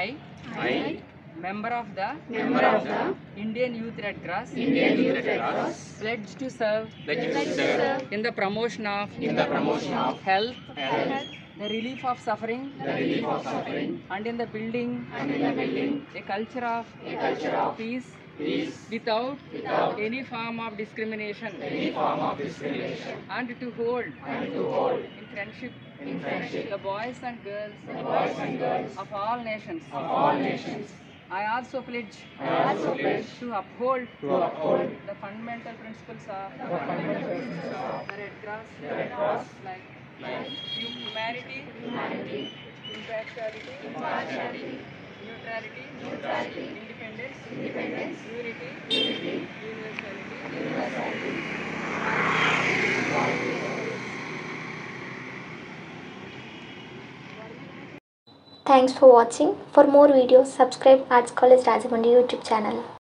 I, member of the Indian Youth Red Cross, pledge to serve in the promotion of health, the relief of suffering, and in the building a culture of peace without any form of discrimination, and to hold in friendship the boys and girls of all nations. I also pledge to uphold the fundamental principles of the Red Cross, like humanity, impartiality, neutrality, independence, unity, universality. Thanks for watching. For more videos, subscribe Arts College Rajahmundry YouTube channel.